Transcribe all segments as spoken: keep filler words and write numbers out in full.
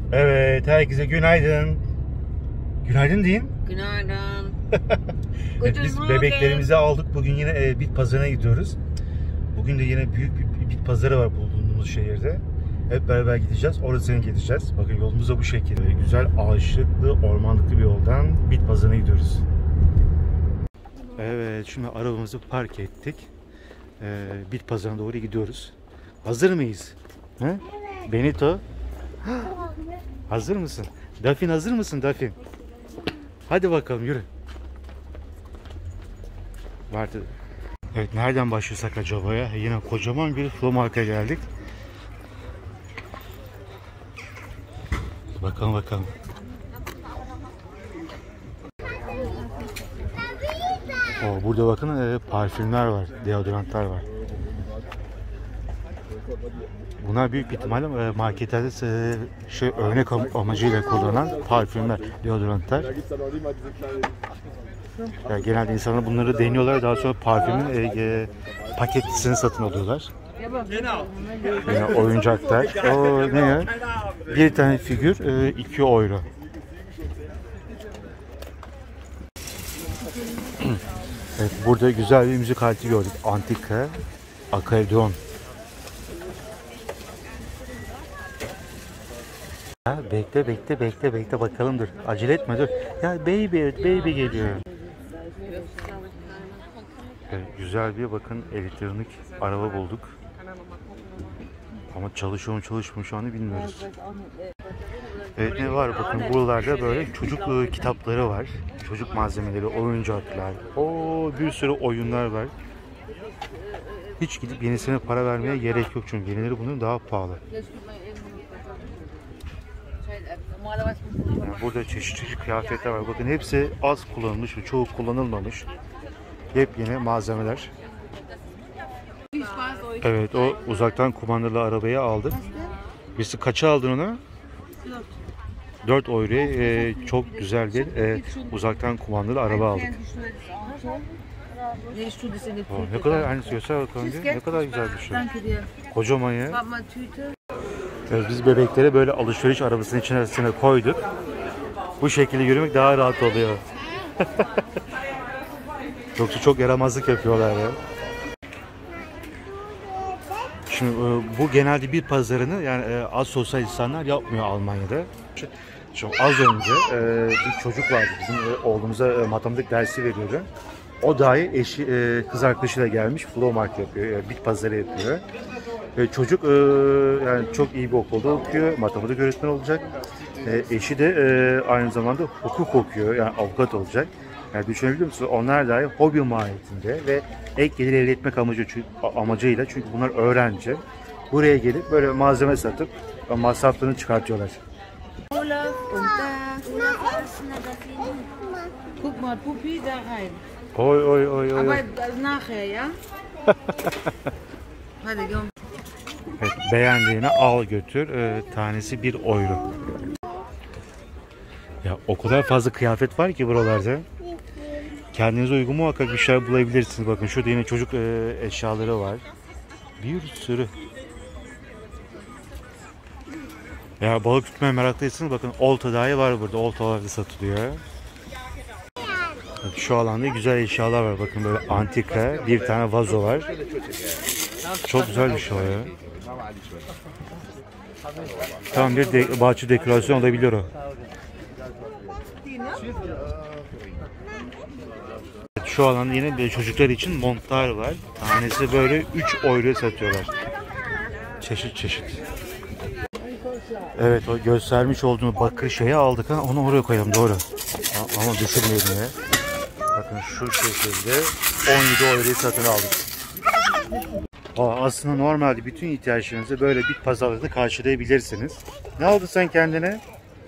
Evet, herkese günaydın. Günaydın diyeyim. Günaydın. Evet, biz bebeklerimizi aldık. Bugün yine e, bit pazarına gidiyoruz. Bugün de yine büyük bir bit pazarı var bulunduğumuz şehirde. Hep beraber gideceğiz. Orasına gideceğiz. Bakın yolumuz da bu şekilde. Güzel ağaçlıklı, ormanlıklı bir yoldan bit pazarına gidiyoruz. Evet, şimdi arabamızı park ettik. Ee, bit pazarına doğru gidiyoruz. Hazır mıyız? He? Evet. Benito. Hazır mısın? Dafin hazır mısın Dafin? Hadi bakalım yürü. Vardı. Evet, nereden başlasak acaba ya? Yine kocaman bir Flo-Markt'a geldik. Bakalım bakalım. Oo, burada bakın e, parfümler var, deodorantlar var. Bunlar büyük bir ihtimalle e, marketlerde e, şey örnek am amacıyla kullanılan parfümler, deodorantlar. Yani genelde insanlar bunları deniyorlar, daha sonra parfümün e, e, paketlisini satın alıyorlar. Yani oyuncaklar. O ne ya? Bir tane figür e, iki euro. Evet, burada güzel bir müzik aleti gördük. Antika, akordeon. Ha, bekle bekle bekle bekle bakalım dur. Acele etme dur. Ya baby baby geliyor. Evet, güzel bir bakın elektronik araba bulduk. Ama çalışıyor mu çalışmıyor şu anda bilmiyoruz. Evet, ne var bakın buralarda böyle çocuk kitapları var. Çocuk malzemeleri, oyuncaklar. Oo, bir sürü oyunlar var. Hiç gidip yenisine para vermeye gerek yok çünkü yenileri bunun daha pahalı. Yani burada çeşit çeşit kıyafetler var. Bakın hepsi az kullanılmış ve çoğu kullanılmamış. Yepyeni malzemeler. Evet, o uzaktan kumandalı arabayı aldık. Birisi kaça aldın onu? dört euroya e, çok güzel bir e, uzaktan kumandalı araba aldık. Oh, ne kadar hani göster bakalım diye. Ne kadar güzel bir şey. Kocaman ya. Evet, biz bebekleri böyle alışveriş arabasının içerisine koyduk. Bu şekilde yürümek daha rahat oluyor. Yoksa çok yaramazlık yapıyorlar ya. Şimdi bu genelde bir pazarını yani az sosyal insanlar yapmıyor Almanya'da. Şimdi az önce bir çocuk vardı, bizim oğlumuza matematik dersi veriyordu. O dahi eşi, kız arkadaşıyla gelmiş, Flo-Markt yapıyor, bit pazarı yapıyor. Çocuk yani çok iyi bir okulda okuyor, matematik öğretmeni olacak. Eşi de aynı zamanda hukuk okuyor, yani avukat olacak. Yani düşünebiliyor musunuz? Onlar dahi hobi mahiyetinde ve ek gelir elde etmek amacı, amacıyla, çünkü bunlar öğrenci. Buraya gelip böyle malzeme satıp masraflarını çıkartıyorlar. Oy oy oy oy. Evet, beğendiğini al götür. E, tanesi bir euro. Ya o kadar fazla kıyafet var ki buralarda. Kendinize uygun muhakkak bir şeyler bulabilirsiniz. Bakın şurada yine çocuk e, eşyaları var. Bir sürü. Ya balık tutmaya meraklıysanız bakın olta dahi var burada. Oltalar da satılıyor. Şu alanda güzel eşyalar var. Bakın böyle antika bir tane vazo var. Çok güzel bir şey o ya. Tam bir de, bahçe dekorasyon olabilir o. Şu alanda yine bir çocuklar için montlar var. Tanesi böyle üç euroya satıyorlar. Çeşit çeşit. Evet, o göstermiş olduğunu bakır şeyi aldık ha, onu oraya koyalım, doğru. Ama düşürmeyelim ya. Bakın şu şekilde on yedi euroya satın aldık. Aa, aslında normalde bütün ihtiyaçlarınızı böyle bit pazarında karşılayabilirsiniz. Ne oldu sen kendine?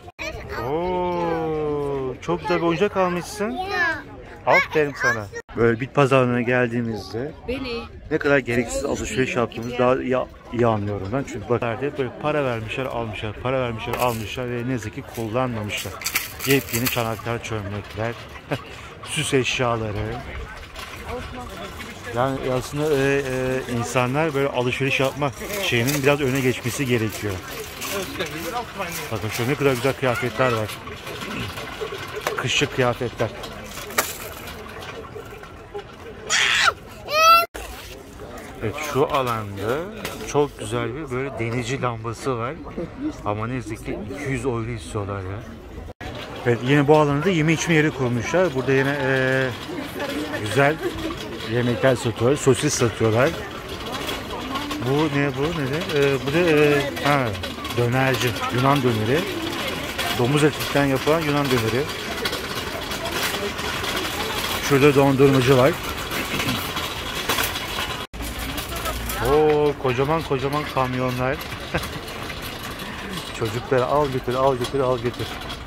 Oo, çok güzel bir oyuncak almışsın. Aferin sana. Böyle bit pazarına geldiğimizde ne kadar gereksiz alışveriş yaptığımızı daha iyi, iyi anlıyorum ben. Çünkü baklarda böyle para vermişler almışlar, para vermişler almışlar ve ne yazık ki kullanmamışlar. Yepyeni çanaklar, çömlekler, süs eşyaları. Yani aslında e, e, insanlar böyle alışveriş yapma şeyinin biraz öne geçmesi gerekiyor. Bakın şu ne kadar güzel kıyafetler var. Kışlık kıyafetler. Evet, şu alanda çok güzel bir böyle denici lambası var. Ama neyse ki iki yüz euro istiyorlar ya. Evet, yine bu alanda yeme içme yeri kurmuşlar. Burada yine ee, güzel yemekler satıyorlar. Sosis satıyorlar. Bu ne bu ne de? Ee, bu da ee, ha, dönerci. Yunan döneri. Domuz etinden yapılan Yunan döneri. Şurada dondurmacı var. Oo, kocaman kocaman kamyonlar. Çocukları al götür, al götür, al götür.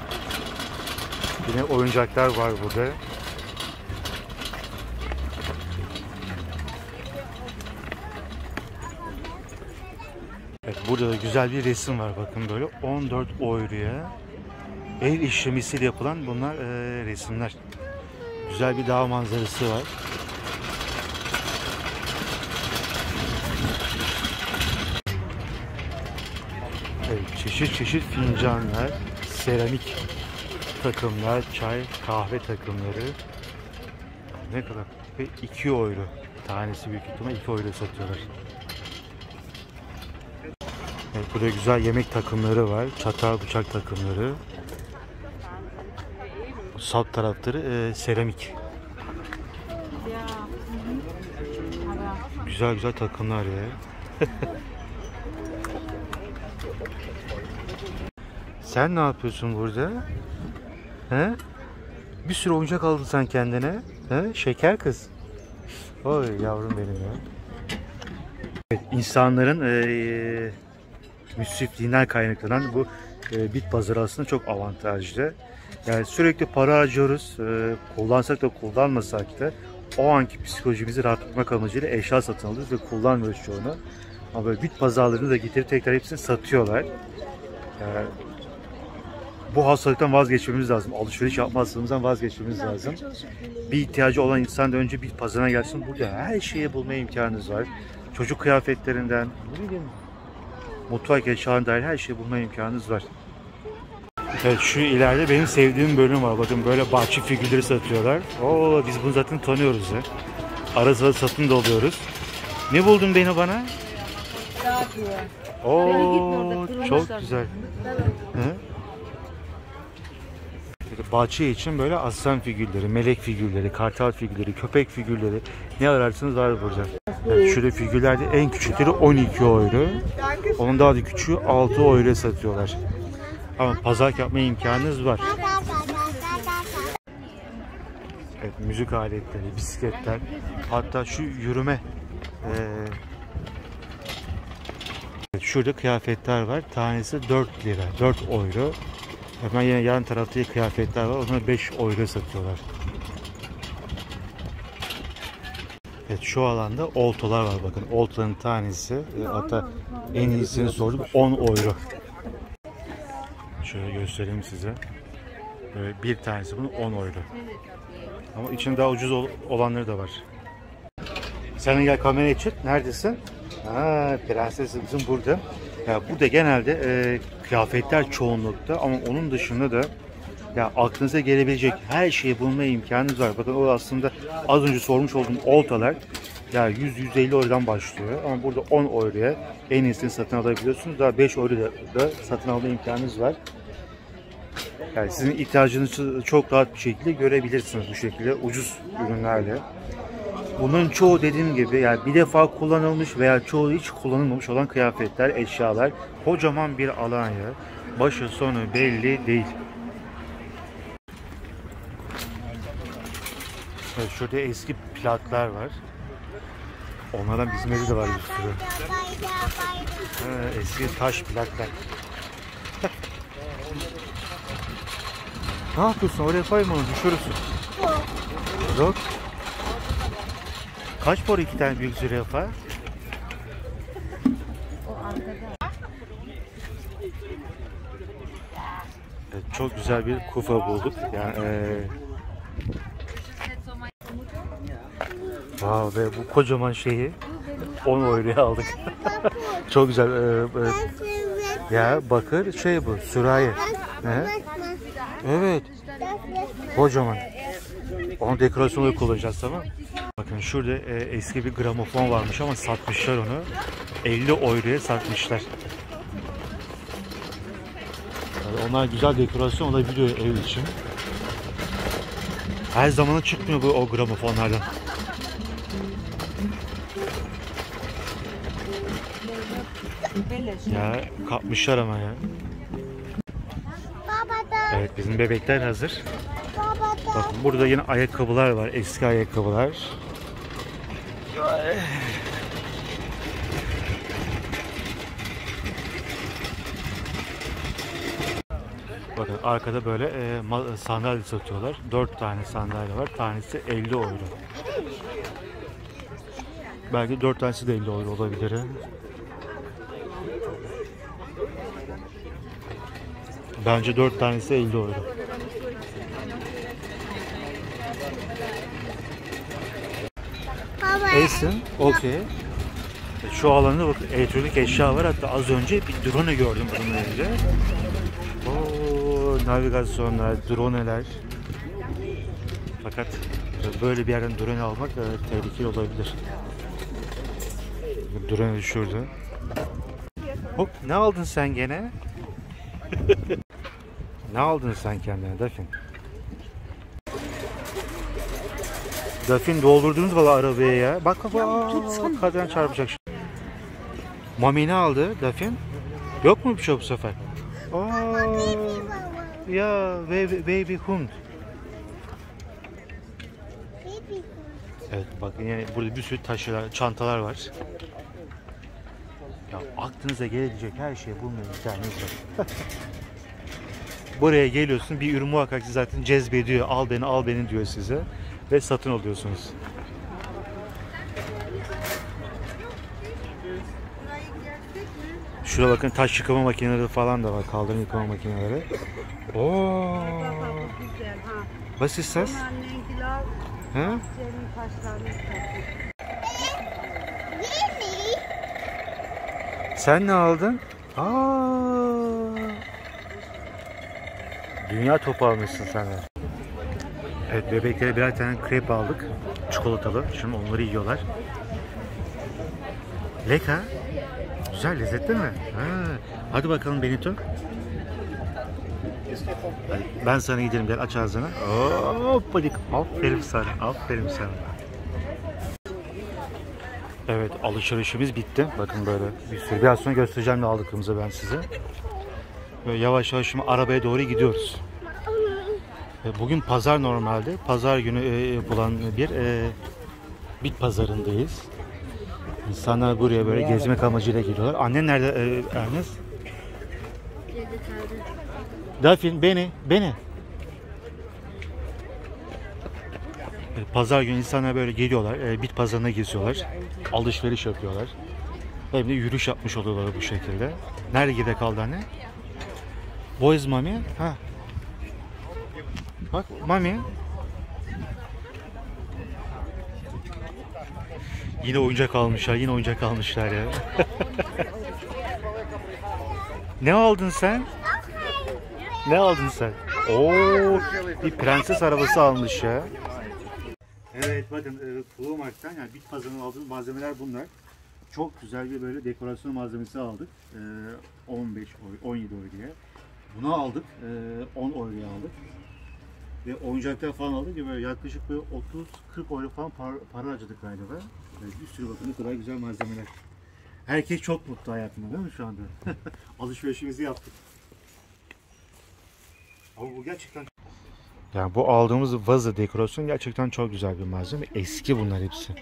Yine oyuncaklar var burada. Evet, burada da güzel bir resim var, bakın böyle on dört euroya el işlemesiyle yapılan bunlar e, resimler. Güzel bir dağ manzarası var. Evet, çeşit çeşit fincanlar, seramik takımlar, çay, kahve takımları. Ne kadar? Ve iki euro. Tanesi büyük ihtimal iki euro satıyorlar. Evet, burada güzel yemek takımları var. Çatal bıçak takımları. Salt tarafları e, seramik. Güzel güzel takımlar ya. Sen ne yapıyorsun burada? He? Bir sürü oyuncak aldın sen kendine. He? Şeker kız. Oy yavrum benim ya. Evet, insanların e, müsrifliğinden kaynaklanan bu e, bit pazarı aslında çok avantajlı. Yani sürekli para harcıyoruz. E, kullansak da kullanmasak da o anki psikolojimizi rahatlatmak amacıyla eşya satın alıyoruz ve kullanmıyoruz çoğunu. Ama böyle bit pazarlarını da getirip tekrar hepsini satıyorlar. Yani bu hastalıktan vazgeçmemiz lazım. Alışveriş yapmazlığımızdan vazgeçmemiz lazım. Bir ihtiyacı olan insan da önce bit pazarına gelsin. Burada her şeyi bulma imkanınız var. Çocuk kıyafetlerinden, ne bileyim, mutfak eşyalarına dair her şeyi bulma imkanınız var. Evet, şu ileride benim sevdiğim bölüm var. Bakın böyle bahçe figürleri satıyorlar. Oo, biz bunu zaten tanıyoruz ya. Ara sıra satın da oluyoruz. Ne buldun beni bana? Oo, çok güzel. Hı? Bahçe için böyle aslan figürleri, melek figürleri, kartal figürleri, köpek figürleri, ne ararsanız var burada. Evet, şurada figürlerde en küçükleri on iki euro. Onun daha da küçüğü altı euro satıyorlar. Ama pazar yapma imkanınız var. Evet, müzik aletleri, bisikletler, hatta şu yürüme. Ee, evet, şurada kıyafetler var. Tanesi dört lira, dört euro. Hemen yine yan tarafta kıyafetler var. Onları beş euro satıyorlar. Evet, şu alanda oltalar var. Bakın oltanın tanesi, hatta en iyisini sordum, on euro. Şöyle göstereyim size. Böyle bir tanesi bunun on euro. Ama içinde daha ucuz olanları da var. Sen gel kameraya çık. Neredesin? Ha, prensesimizin burada. Ya burada genelde e, kıyafetler çoğunlukta, ama onun dışında da ya aklınıza gelebilecek her şeyi bulma imkanınız var. Bakın o aslında az önce sormuş olduğum oltalar ya yüz yüz elli eurodan başlıyor, ama burada on euroya en iyisini satın alabiliyorsunuz. Daha beş euro da, da satın alma imkanınız var. Yani sizin ihtiyacınızı çok rahat bir şekilde görebilirsiniz bu şekilde ucuz ürünlerle. Bunun çoğu dediğim gibi yani bir defa kullanılmış veya çoğu hiç kullanılmamış olan kıyafetler, eşyalar. Kocaman bir alan ya. Başı sonu belli değil. Evet, şurada eski plaklar var. Onlardan bizim evde de var bir sürü. Ha, eski taş plaklar. Ne yapıyorsun? Oraya koyma onu, düşürürsün. Yok. Kaç para iki tane büyük zürafa? Evet, çok güzel bir kufa bulduk. Yani ee... wow, ve bu kocaman şeyi on euroya aldık. Çok güzel. Ee, e... Ya bakır şey bu, sürahi. He? Evet. Kocaman. Onu dekorasyonu kullanacağız, tamam. Bakın şurada e, eski bir gramofon varmış ama satmışlar onu. elli euroya satmışlar. Yani onlar güzel dekorasyon olabiliyor ev için. Her zaman çıkmıyor bu o gramofonlardan. Ya kapmışlar ama ya. Evet, bizim bebekler hazır. Bakın burada yine ayakkabılar var, eski ayakkabılar. Bakın arkada böyle e, sandalye satıyorlar. dört tane sandalye var. Tanesi elli euro. Belki dört tanesi de elli euro olabilir. Bence dört tanesi elli euro. Esin, okey. Şu alanda bak, elektronik eşya var. Hatta az önce bir drone gördüm bunun önünde. Oo, navigasyonlar, droneler. Fakat böyle bir yerden drone almak da tehlikeli olabilir. Drone düşürdü. Hop, ne aldın sen gene? Ne aldın sen kendine Dafin? Dafin doldurdunuz valla arabaya ya. Bak bak bak. Kadran çarpacak şimdi. Mami ne aldı Dafin? Yok mu bir şey bu sefer? Aa, ya baby, baby hund. Evet bakın yani burada bir sürü taşlar, çantalar var. Ya aklınıza gelebilecek her şeyi bulmaya imkanınız var. Buraya geliyorsun, bir ürün muhakkak zaten cezbediyor. Al beni, al beni diyor size. Ve satın alıyorsunuz. Şuraya bakın, taş yıkama makineleri falan da var. Kaldırım yıkama makineleri. Oo. Was ist das? Ha? Sen ne aldın? Aa. Dünya topu almışsın sen de. Evet, bebeklere birer tane krep aldık. Çikolatalı. Şimdi onları yiyorlar. Leka. Güzel, lezzetli mi? Ha. Hadi bakalım Benito. Hadi, ben sana gidelim, gel aç ağzını. Hoppadik. Aferin sana. Aferin sana. Evet, alışverişimiz bitti. Bakın böyle bir sürü. Biraz sonra göstereceğim ne aldıklarımızı ben size. Böyle yavaş yavaş şimdi arabaya doğru gidiyoruz. Bugün pazar normalde. Pazar günü yapılan bir e, bit pazarındayız. İnsanlar buraya böyle gezmek amacıyla geliyorlar. Annen nerede e, Ernest? Dafin, beni, beni. Pazar günü insanlar böyle geliyorlar. E, bit pazarına geziyorlar. Alışveriş yapıyorlar. Hem de yürüyüş yapmış oluyorlar bu şekilde. Nerede gide kaldı anne? Boys Mami. Ha. Bak Mami. Yine oyuncak almışlar, yine oyuncak almışlar ya. Ne aldın sen? Ne aldın sen? Oo, bir prenses arabası almış ya. Evet bakın, e, Flowmarkt'tan yani bit pazarından aldığımız malzemeler bunlar. Çok güzel bir böyle dekorasyon malzemesi aldık. E, on beş euro, on yedi euroya. Bunu aldık, e, on euroya aldık. Ve oyuncaklar falan aldık ki böyle yaklaşık böyle otuz kırk euro falan para, para harcadık galiba. Evet, bir sürü bakın ne kadar güzel malzemeler. Herkes çok mutlu hayatında değil mi şu anda? Alışverişimizi yaptık. Ama bu gerçekten... Yani bu aldığımız vazo dekorasyon gerçekten çok güzel bir malzeme. Eski bunlar hepsi.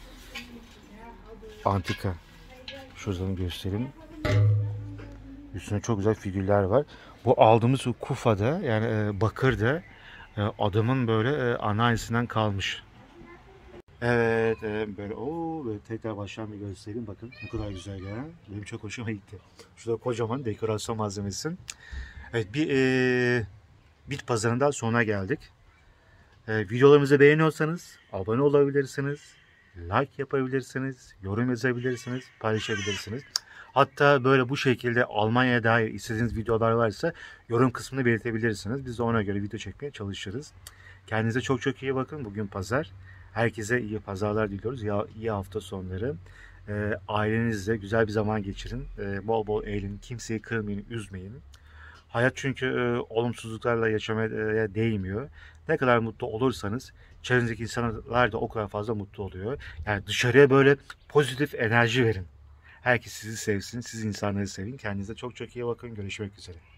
Antika. Şuradan göstereyim. Üstüne çok güzel figürler var. Bu aldığımız kufada yani e, bakırda e, adamın böyle e, anneannesinden kalmış. Evet, e, böyle o böyle tekrar baştan bir göstereyim, bakın ne kadar güzel ya. Benim çok hoşuma gitti. Şurada kocaman dekorasyon malzemesi. Evet, bir e, bit pazarından sonuna geldik. E, videolarımızı beğeniyorsanız abone olabilirsiniz, like yapabilirsiniz, yorum yazabilirsiniz, paylaşabilirsiniz. Hatta böyle bu şekilde Almanya'ya dair istediğiniz videolar varsa yorum kısmında belirtebilirsiniz. Biz de ona göre video çekmeye çalışırız. Kendinize çok çok iyi bakın. Bugün pazar. Herkese iyi pazarlar diliyoruz. Ya, iyi hafta sonları. Ee, ailenizle güzel bir zaman geçirin. Ee, bol bol eğlenin. Kimseyi kırmayın, üzmeyin. Hayat çünkü e, olumsuzluklarla yaşamaya e, değmiyor. Ne kadar mutlu olursanız çevrenizdeki insanlar da o kadar fazla mutlu oluyor. Yani dışarıya böyle pozitif enerji verin. Herkes sizi sevsin, siz insanları sevin. Kendinize çok çok iyi bakın. Görüşmek üzere.